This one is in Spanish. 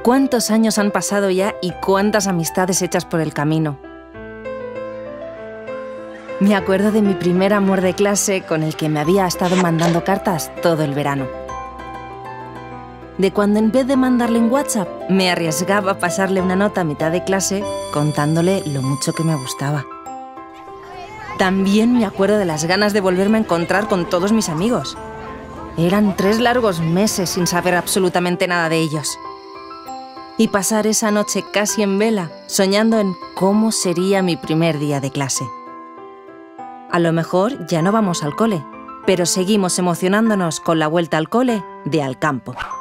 ¿Cuántos años han pasado ya y cuántas amistades hechas por el camino? Me acuerdo de mi primer amor de clase con el que me había estado mandando cartas todo el verano. De cuando en vez de mandarle un WhatsApp, me arriesgaba a pasarle una nota a mitad de clase contándole lo mucho que me gustaba. También me acuerdo de las ganas de volverme a encontrar con todos mis amigos. Eran 3 largos meses sin saber absolutamente nada de ellos. Y pasar esa noche casi en vela, soñando en cómo sería mi primer día de clase. A lo mejor ya no vamos al cole, pero seguimos emocionándonos con la vuelta al cole de Al Campo.